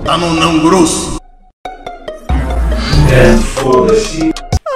Tá no não grosso. Foda-se.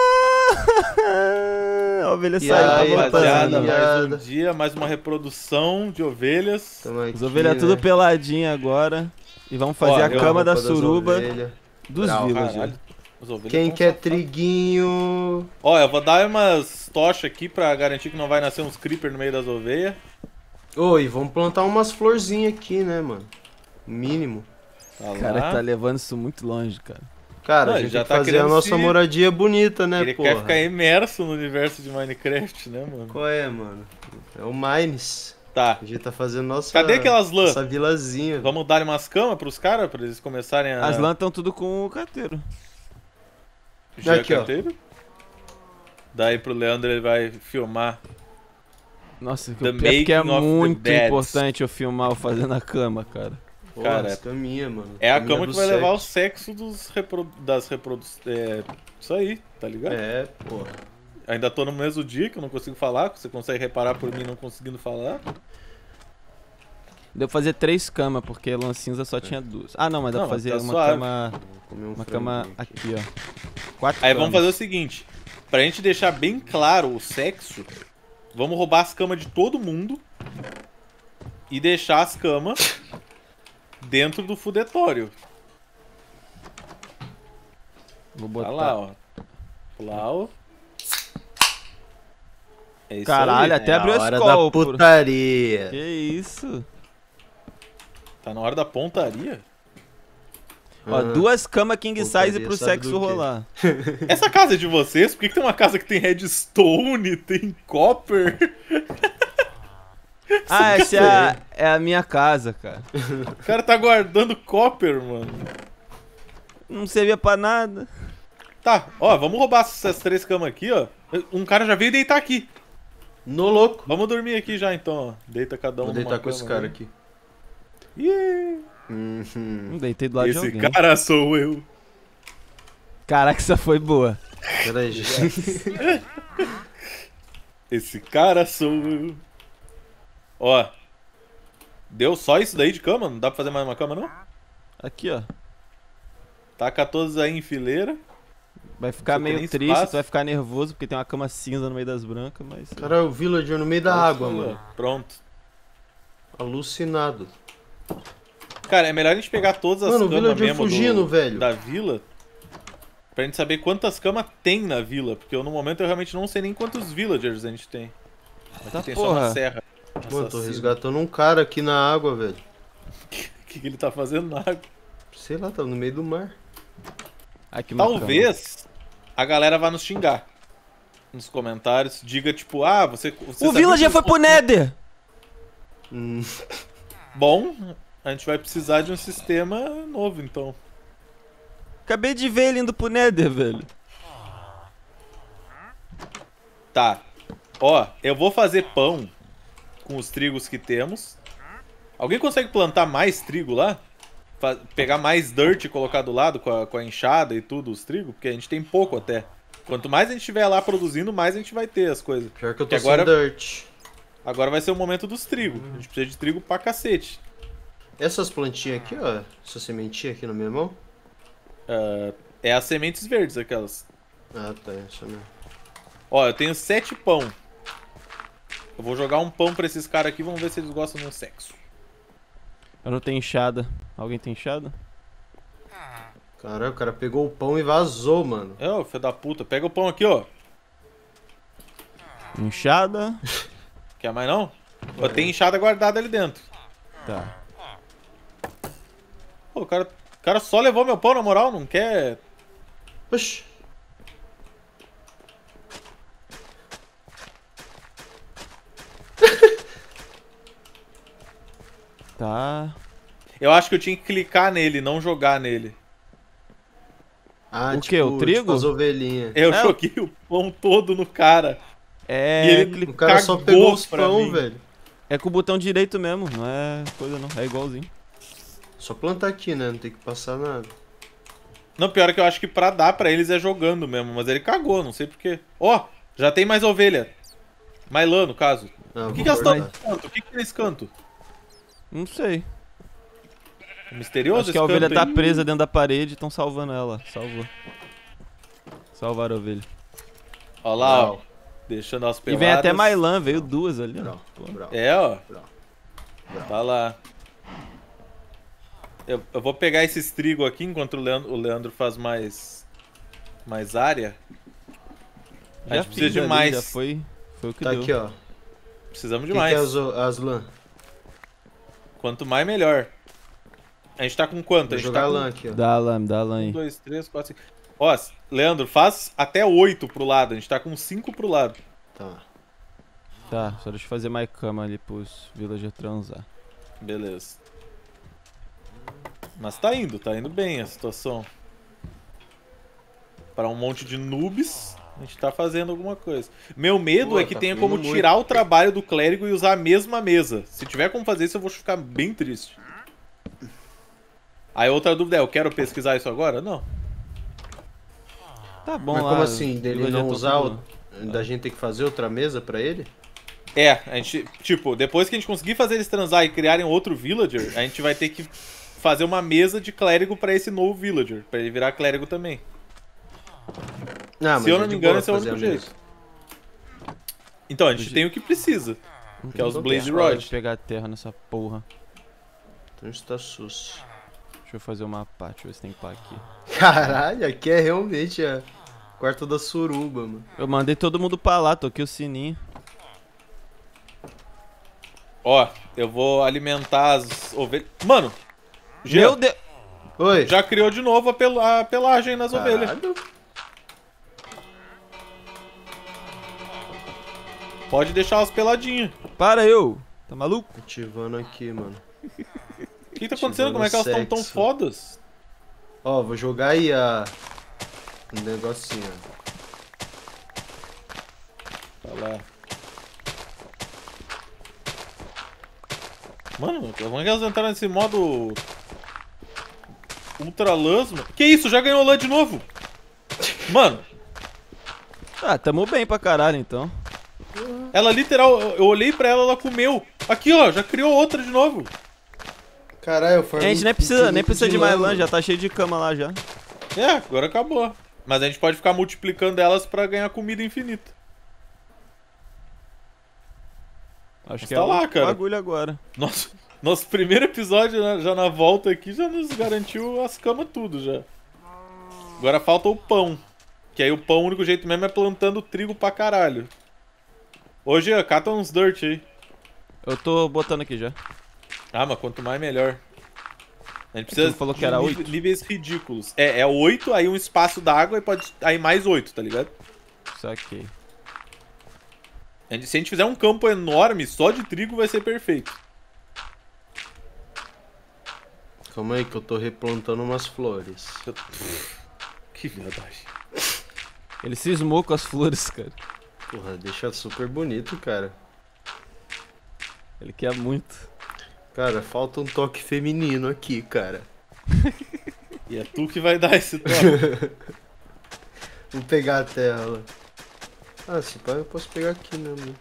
A ovelha E saiu, tá aí, voltando. rapaziada? Mais um dia, mais uma reprodução de ovelhas. Tamo aqui, As ovelhas né? tudo peladinha agora. E vamos fazer Ó, a eu- cama da Roupa das suruba ovelhas. dos Brau, villagers. Caralho, as ovelhas Quem tão quer safadas. triguinho? Ó, eu vou dar umas tochas aqui pra garantir que não vai nascer uns creeper no meio das ovelhas. Oi, vamos plantar umas florzinhas aqui, né, mano? Mínimo. Tá O cara lá. tá levando isso muito longe, cara. Cara, Não, a ele gente já tem que tá fazer a querendo nossa se- moradia bonita, né, Ele porra? quer ficar imerso no universo de Minecraft, né, mano? Qual é, mano? É o Mines. Tá. A gente tá fazendo nossa... Cadê aquelas lãs? Nossa vilazinha. Vamos dar umas camas pros caras, pra eles começarem a... As lãs estão tudo com o carteiro. Já Aqui, ó. carteiro? Daí pro Leandro ele vai filmar. Nossa, The é porque é making of the muito beds. importante eu filmar eu fazendo a cama, cara. Porra, cara, as caminha, mano. É a Caminha cama do que vai levar o sexo. sexo das reproduções. É, isso aí, tá ligado? É, porra. Ainda tô no mesmo dia que eu não consigo falar, que você consegue reparar por mim não conseguindo falar. Deu pra fazer 3 camas, porque lã cinza só tinha 2. Ah, não, mas dá Não, pra mas fazer tá uma suave. cama. Comer um Uma cama franguinho aqui, ó. 4 Aí camas. vamos fazer o seguinte, pra gente deixar bem claro o sexo, vamos roubar as camas de todo mundo e deixar as camas dentro do fudetório. Vou Tá botar. lá, ó. Lá, ó. É isso Caralho, aí. até É abriu a a hora escola. da putaria. Que isso? Tá na hora da pontaria? Ó, Ah, 2 camas king putaria size pro sabe sexo do quê? rolar. Essa casa é de vocês? Por que tem uma casa que tem redstone, tem copper? Ah, essa é a minha casa, cara. O cara tá guardando copper, mano. Não servia pra nada. Tá, ó, vamos roubar essas 3 camas aqui, ó. Um cara já veio deitar aqui. No louco. Vamos dormir aqui já, então, ó. Deita cada um Vou numa deitar com cama esse cara aí. aqui. Ih, Uhum. Deitei do lado de esse alguém. cara sou eu. Caraca, essa foi boa. Pera aí, gente. Esse cara sou eu. Ó. Deu só isso daí de cama? Não dá pra fazer mais uma cama, não? Aqui, ó. Taca todos aí em fileira. Vai ficar Só tem meio espaço. triste, tu vai ficar nervoso porque tem uma cama cinza no meio das brancas, mas. Cara, o villager no meio da água, mano. Pronto. Alucinado. Cara, é melhor a gente pegar todas as Mano, o camas villager mesmo fugindo, velho. da vila. Pra gente saber quantas camas tem na vila. Porque eu, no momento eu realmente não sei nem quantos villagers a gente tem. Aqui Tá tem só uma porra. serra. Mano, tô Assassino. resgatando um cara aqui na água, velho. O que ele tá fazendo na água? Sei lá, tá no meio do mar. Aqui uma cama. Talvez a galera vá nos xingar. Nos comentários. Diga tipo, ah, você O sabia Villager que foi pro Nether! Hum, Bom, a gente vai precisar de um sistema novo, então. Acabei de ver ele indo pro Nether, velho. Tá. Ó, eu vou fazer pão com os trigos que temos. Alguém consegue plantar mais trigo lá? Pegar mais dirt e colocar do lado com a enxada e tudo, os trigos? Porque a gente tem pouco até. Quanto mais a gente estiver lá produzindo, mais a gente vai ter as coisas. pior que eu tô Que agora- sem dirt. Agora vai ser o momento dos trigos. A gente precisa de trigo pra cacete. Essas plantinhas aqui, ó. Essa sementinha aqui na minha mão. É as sementes verdes, aquelas. Ah, tá. Essa mesmo. Ó, eu tenho 7 pão. Eu vou jogar um pão pra esses caras aqui, vamos ver se eles gostam do sexo. Eu não tenho enxada. Alguém tem enxada? Caralho, o cara pegou o pão e vazou, mano. Ô, filho da puta, pega o pão aqui, ó. Enxada. Quer mais não? Eu tenho enxada guardada ali dentro. Tá. Pô, o cara só levou meu pão, na moral, não quer... Oxi. Tá. Eu acho que eu tinha que clicar nele, não jogar nele. Ah, O quê? O trigo? Tipo as ovelhinhas. Eu É, joguei o pão todo no cara. É. E ele- O cara só Cagou pegou os pra pão, mim. velho. É com o botão direito mesmo, não é coisa não. É igualzinho. Só plantar aqui, né? Não tem que passar nada. Não, pior é que eu acho que pra dar pra eles é jogando mesmo, mas ele cagou, não sei porquê. Ó, já tem mais ovelha. Mais lã, no caso. Ah, O que vou elas estão cortar. nesse canto? O que é nesse canto? Não sei. Misterioso Acho que esse a ovelha canto tá aí. presa dentro da parede e estão salvando ela. Salvou. Salvaram a ovelha. Ó lá, ó. Brau, Deixando as E peladas. vem até mais lã, veio duas ali, ó. brau, Pô. brau, É, ó. brau. Tá lá. Eu vou pegar esses trigo aqui enquanto o Leandro faz mais área. A Já gente precisa fiz de ali, mais. já foi o que Tá deu. aqui, ó. Precisamos O de que mais. é as lã? Quanto mais, melhor. A gente tá com quanto? Vou A gente jogar tá com lã aqui, ó. Dá lã 1, aí. 2, 3, 4, 5. Ó, Leandro, faz até 8 pro lado. A gente tá com 5 pro lado. Tá. Tá, só deixa eu fazer mais cama ali pros villagers transar. Beleza. Mas tá indo bem a situação. Para um monte de noobs, a gente tá fazendo alguma coisa. Meu medo Pô, é que tá tenha fluindo como muito. tirar o trabalho do clérigo e usar a mesma mesa. Se tiver como fazer isso, eu vou ficar bem triste. Aí outra dúvida é, eu quero pesquisar isso agora? Não. Tá bom Mas lá. como assim? Dele villager não tá usar tudo- da gente ter que fazer outra mesa pra ele? É, a gente, tipo, depois que a gente conseguir fazer eles transar e criarem outro villager, a gente vai ter que fazer uma mesa de clérigo pra esse novo villager, pra ele virar clérigo também. Não, Se eu não é me de engano, boa esse é o fazer único a jeito. mesa. Então, a gente tem o que precisa, que é os Blaze Rod. Pode pegar terra nessa porra. Então está sus. Deixa eu fazer uma pá, deixa eu ver se tem pá aqui. Caralho, aqui é realmente a quarto da suruba, mano. Eu mandei todo mundo pra lá, toquei o sininho. Ó, eu vou alimentar as ovelhas. Mano, Meu Deus! Oi. já criou de novo a pelagem nas ovelhas. Caralho. Pode deixar elas peladinhas. Para eu! Tá maluco? Ativando aqui, mano. O que tá acontecendo? Como é que elas estão tão Sexo. fodas? Ó, vou jogar aí um negocinho, ó. Tá lá. Mano, como é que elas entraram nesse modo Ultra Lãs, mano? Que isso? Já ganhou lã de novo? Mano, Ah, tamo bem pra caralho então. ela literal, eu olhei pra ela, ela comeu. Aqui, ó, já criou outra de novo. Caralho, eu A gente nem precisa de mais lã, já tá cheio de cama lá já. É, agora acabou. Mas a gente pode ficar multiplicando elas pra ganhar comida infinita. Acho Mas que tá é lá, o cara. bagulho agora. Nosso primeiro episódio, né, já na volta aqui, já nos garantiu as camas tudo já. Agora falta o pão. Que aí o pão, o único jeito mesmo é plantando trigo pra caralho. Hoje, cata uns dirt aí. Eu tô botando aqui já. Ah, mas quanto mais melhor. A gente precisa Tu falou que de era 8? níveis ridículos. É 8, aí um espaço d'água e pode. Aí mais 8, tá ligado? Saquei. Se a gente fizer um campo enorme só de trigo, vai ser perfeito. Calma aí que eu tô replantando umas flores. Que verdade. Ele cismou com as flores, cara. Porra, deixa super bonito, cara. Ele quer muito. Cara, falta um toque feminino aqui, cara. E é tu que vai dar esse toque. Vou pegar a terra lá. Ah, se pá, eu posso pegar aqui mesmo.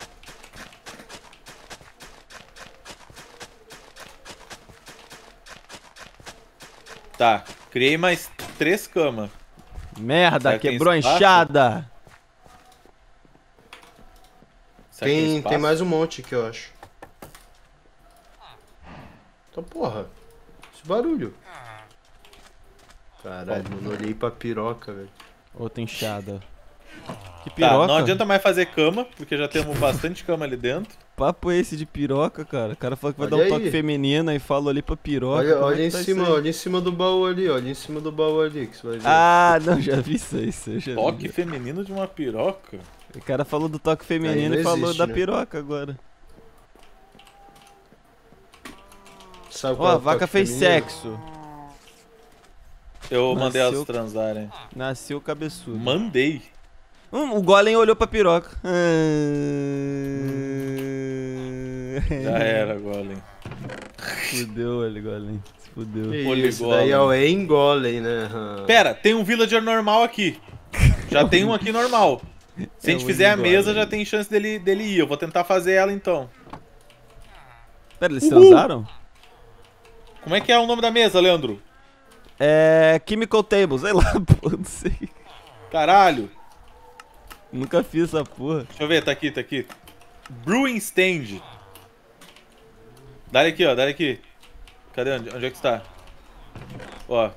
Tá, criei mais 3 camas. Merda, Será que tem quebrou a espaço? enxada. Será que Tem espaço? mais um monte aqui, eu acho. Então, porra. Esse barulho. Caralho, mano, olhei pra piroca, velho. Outra enxada. Que Tá, piroca? não adianta mais fazer cama, porque já temos bastante cama ali dentro. Papo é esse de piroca, cara? O cara falou que vai Olha dar um aí. toque feminino e falou ali pra piroca. Olha, Como é olha que em tá cima, isso aí? olha em cima do baú ali, olha em cima do baú ali, que você vai ver. Ah, não, já vi isso aí, eu já Toque vi. feminino de uma piroca. O cara falou do toque feminino Aí e não falou existe, da né? piroca agora. Sabe Ó, qual é a o vaca toque fez feminino? sexo. Eu mandei Nasceu- elas transarem. Nasceu cabeçudo. Mandei. O Golem olhou pra piroca. Já era, Golem. Fudeu ele, Golem. Se fudeu. Que Olha isso, igual, daí é né? o Engolem, né? Pera, tem um villager normal aqui. Já tem um aqui normal. Se a gente É o fizer a Golem. mesa, já tem chance dele ir. Eu vou tentar fazer ela então. Pera, eles transaram? Como é que é o nome da mesa, Leandro? É... Chemical Table, sei lá, pô, não sei. Caralho. Nunca fiz essa porra. Deixa eu ver, tá aqui, tá aqui. Brewing Stand. Dá-lhe aqui, ó, dá-lhe aqui. Cadê? Onde é que está? Ó.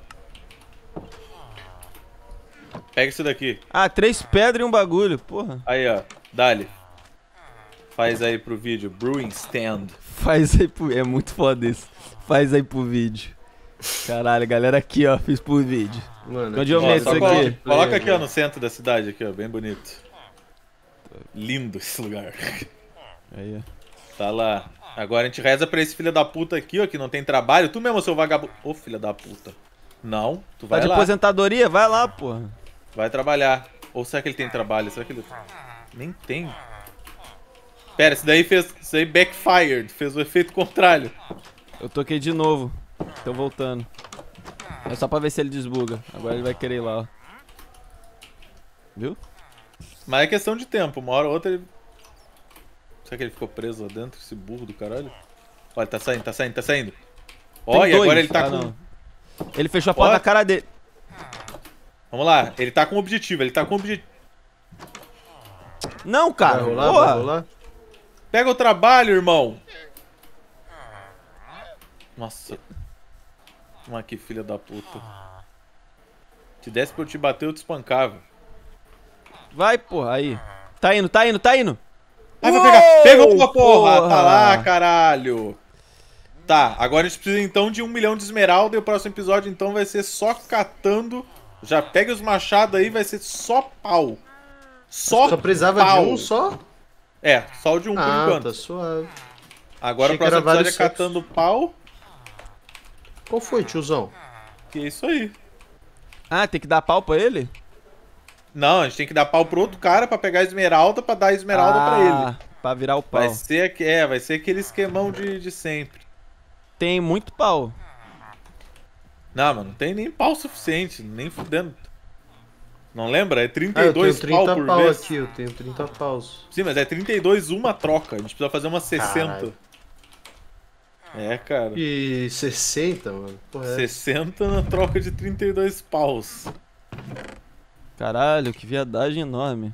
Pega isso daqui. Ah, 3 pedras e um bagulho, porra. Aí, ó. Dá-lhe. Faz aí pro vídeo. Brewing Stand. Faz aí pro... É muito foda isso. Faz aí pro vídeo. Caralho, galera aqui, ó, fiz pro vídeo. Mano, Onde eu Ó, meto só isso aqui? coloca aqui, ó, no centro da cidade, aqui, ó. Bem bonito. Lindo esse lugar. Aí, ó. Tá lá. Agora a gente reza pra esse filho da puta aqui, ó, que não tem trabalho. Tu mesmo, seu vagabundo. Ô, filho da puta. Não, tu Tá vai de lá. aposentadoria? Vai lá, porra. Vai trabalhar. Ou será que ele tem trabalho? Será que ele... Nem tem. Pera, isso daí fez... Isso aí backfired. Fez o efeito contrário. Eu toquei de novo. Tô voltando. É só pra ver se ele desbuga. Agora ele vai querer ir lá, ó. Viu? Mas é questão de tempo. Uma hora ou outra ele... Será que ele ficou preso lá dentro? Esse burro do caralho? Olha, tá saindo, tá saindo, tá saindo. Ó, Tem e agora dois. ele tá Ah, com... não. Ele fechou a porta Ó. na cara dele. Vamos lá. Ele tá com objetivo, ele tá com objetivo. Não, cara. Vai rolar, Porra. vai rolar? Pega o trabalho, irmão. Nossa. Mas que filha da puta. Se desse pra eu te bater, eu te espancava. Vai, porra, aí. Tá indo, tá indo, tá indo. Ai, vai pegar. Pegou uma porra. porra. Tá lá, caralho. Tá, agora a gente precisa então de 1 milhão de esmeralda. E o próximo episódio então vai ser só catando. Já pega os machados aí, vai ser só pau. Só precisava pau. de um só? É, só o de um por enquanto. Tá suave. Agora Achei o que era próximo episódio é vários sexos. catando pau. Qual foi, tiozão? Que é isso aí. Ah, tem que dar pau pra ele? Não, a gente tem que dar pau pro outro cara pra pegar a esmeralda, pra dar a esmeralda pra ele. Pra virar o pau. Vai ser aquele esquemão de sempre. Tem muito pau. Não, mano, não tem nem pau suficiente, nem fudendo. Não lembra? É Ah, eu 32 tenho pau 30 por pau vez. aqui, eu tenho 30 paus. Sim, mas é 32 uma troca. A gente precisa fazer umas 60. Caralho. É, cara. E 60, mano? Porra, é. 60 na troca de 32 paus. Caralho, que viadagem enorme.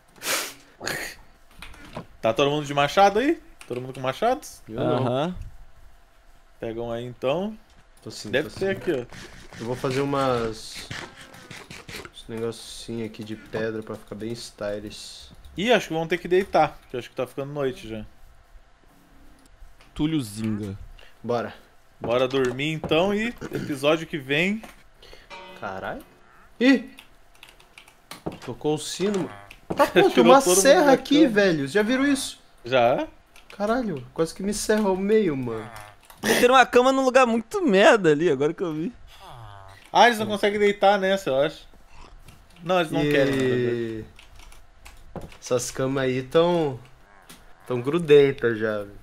Tá todo mundo de machado aí? Todo mundo com machados? Eu não. Aham. Pegam aí então. Tô sim, Deve tô ser sim. aqui, ó. Eu vou fazer uns negocinho aqui de pedra pra ficar bem stylish. Ih, acho que vão ter que deitar, porque acho que tá ficando noite já. Túlio Zinga. Bora. Bora dormir então e episódio que vem. Caralho. Ih! Tocou o sino, mano. Tá, pô, tem Tirou uma todo mundo serra da aqui, cama. velho. Já viram isso? Já? Caralho, quase que me serra ao meio, mano. Meteram uma cama num lugar muito merda ali, agora que eu vi. Ah, eles não conseguem deitar nessa, eu acho. Não, eles não querem. na verdade. E... Essas camas aí tão grudentas já, velho.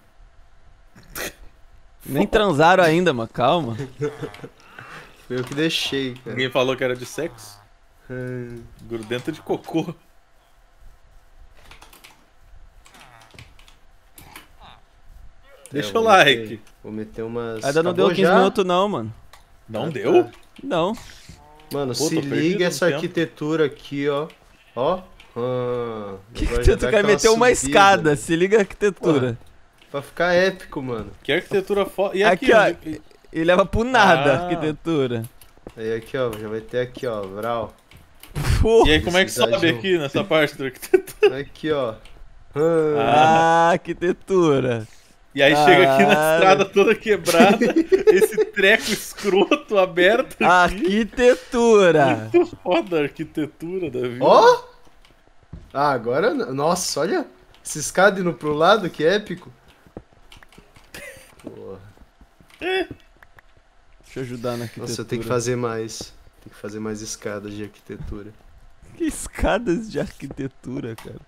Nem transaram ainda, mano, calma. Foi eu que deixei, cara. Ninguém falou que era de sexo? Grudenta de cocô. Deixa o vou like. meter- Vou meter umas... Ainda não deu Acabou 15 já? minutos não, mano. Não Ah, deu? tá. Não. Mano, Pô, se tô perdido liga no essa tempo. arquitetura aqui, ó. Ó. Que Agora que já tu dá quer aquela meter uma subida. escada? Se liga a arquitetura. Pra ficar épico, mano. Que arquitetura foda. E aqui, Aqui, ó. E leva pro nada a Ah. arquitetura. Aí aqui, ó. Já vai ter aqui, ó. Vral. Porra. E aí, como é que Cidade sobe não. aqui nessa parte da arquitetura? Aqui, ó. Ah, arquitetura. E aí chega aqui na Caralho. estrada toda quebrada, esse treco escroto aberto aqui. Arquitetura. Muito foda a arquitetura da vida. Ó! Ah, agora... Nossa, olha. Essa escada indo pro lado, que épico. Porra. Deixa eu ajudar na arquitetura. Nossa, eu tenho que fazer mais. Tem que fazer mais escadas de arquitetura. Que escadas de arquitetura, cara.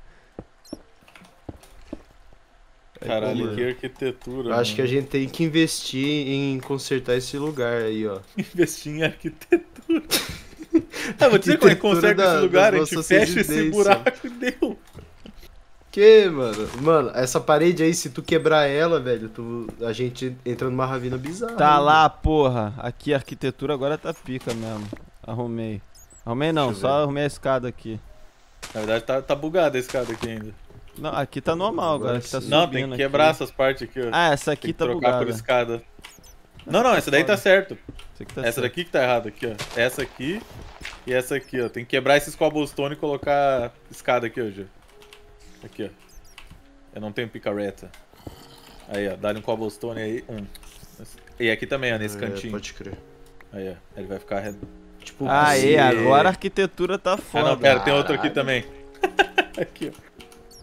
Caralho, mano. que arquitetura. Eu acho que a mano. gente tem que investir em consertar esse lugar aí, ó. Investir em arquitetura. Ah, vou dizer como é que Arquitetura conserta esse da- lugar, a das gente nossas fecha esse residências. buraco e deu. Que, mano? Mano, essa parede aí, se tu quebrar ela, velho, a gente entra numa ravina bizarra. Tá hein, lá, porra. Aqui a arquitetura agora tá pica mesmo. Arrumei. Arrumei não, Deixa eu só ver. arrumei a escada aqui. Na verdade tá bugada a escada aqui ainda. Não, aqui tá normal agora, aqui tá subindo. Não, tem que quebrar aqui. essas partes aqui, ó. Ah, essa Tem aqui que tá trocar bugada. por escada. Não, essa daí tá certo. Essa aqui tá Essa certo. daqui que tá errada aqui, ó. Essa aqui e essa aqui, ó. Tem que quebrar esses cobblestone e colocar escada aqui, ó, Gê. Aqui, ó. Eu não tenho picareta. Aí, ó. Dá-lhe um cobblestone aí. E aqui também, ó, nesse cantinho. Pode crer. Aí, ó. Ele vai ficar... Tipo... Aê, agora a arquitetura tá Ah, foda. não, pera. Tem outro aqui também. Aqui, ó.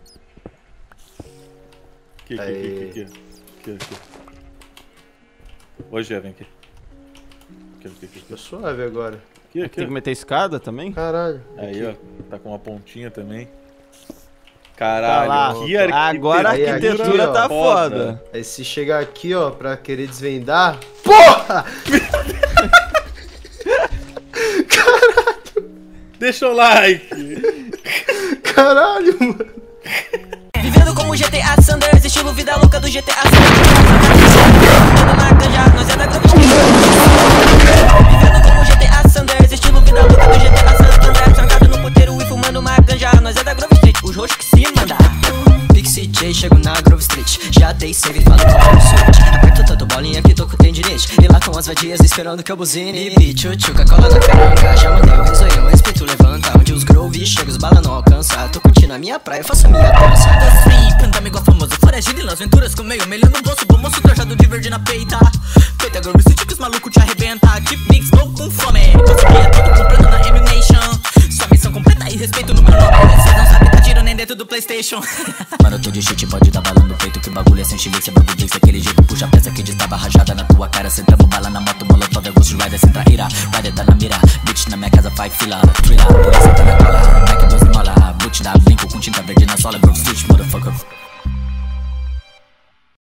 Aqui. Ô, Gê, vem aqui. Aqui. Tô suave agora. Aqui, Tem que meter escada também? Caralho. Aí, aqui. ó. Tá com uma pontinha também. Tá Caralho, lá. que arquitetura. Agora a Aí, arquitetura aqui, ó, tá foda. foda. Aí se chegar aqui, ó, pra querer desvendar... Porra! Deixa o like. Caralho, mano. Vivendo como GTA Sanders, estilo vida louca do GTA Sanders. Na canja, nós é da Grove Street. Vivendo como GTA Sanders, estilo vida louca do GTA Sanders. Trancado no puteiro e fumando uma ganja, nós é da Grove Street. Os roxos que se mandar. Pixie J, chego na Grove Street. Já dei save e falo com o switch. Aperto tanto bolinha que tô com tendinite. E lá com as vadias esperando que eu buzine. Tchuca, cola na caranga. Já mandei o rezoio, respeito levanta. Onde os Grove chega, os bala não alcança. Tô curtindo a minha praia, faço a minha dança. Tô free, canta igual famoso. Foragido em Las Venturas com meio melhor no bolso. Bom moço trajado de verde na peita. Feita Grove Street que os malucos te arrebenta. Keep mix, tô com fome. Consegui tudo comprando na M-Nation. Sua missão completa e respeito no meu nome. Vocês não sabem, tá tiro nem dentro do PlayStation. Mano, eu tô de shit, pode dar bala no peito. Que o bagulho é sem chile, cê bagulho desse aquele jeito. Puxa a peça que destava rajada na tua cara. Sentamos bala na moto, molotov, é Ghost Rider sem traíra. Rider tá na mira, bitch na minha casa, vai fila. Thriller, polícia tá na cola. Mac 12 mola, boot da brinco com tinta verde na sola. Grove Street, motherfucker.